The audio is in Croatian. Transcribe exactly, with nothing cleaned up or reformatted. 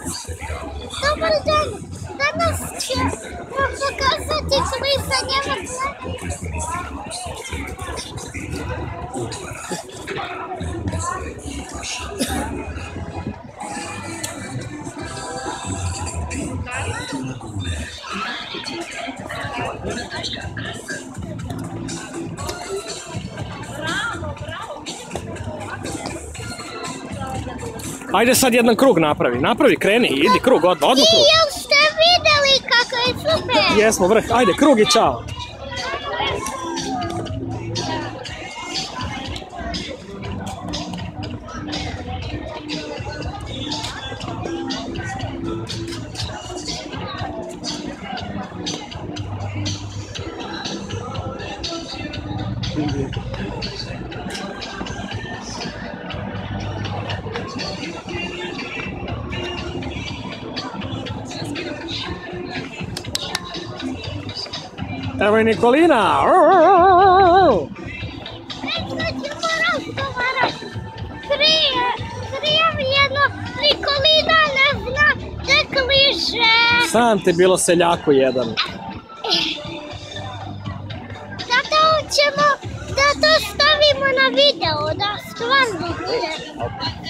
Dobar dan, danas ću vam pokazati klisanje vrtle. Ajde sad jedan krug napravi, napravi, kreni, idi krug, odmah, odmah krug. I jel ste vidjeli kako je super? Jesmo, vrh, ajde, krug i čao. Evo i Nikolina! Nešto ćemo razgovarati. Prije, prije jedno Nikolina ne zna da kliše. Sam ti bilo seljaku jedan. Zato ćemo da to stavimo na video, da stvarno bude.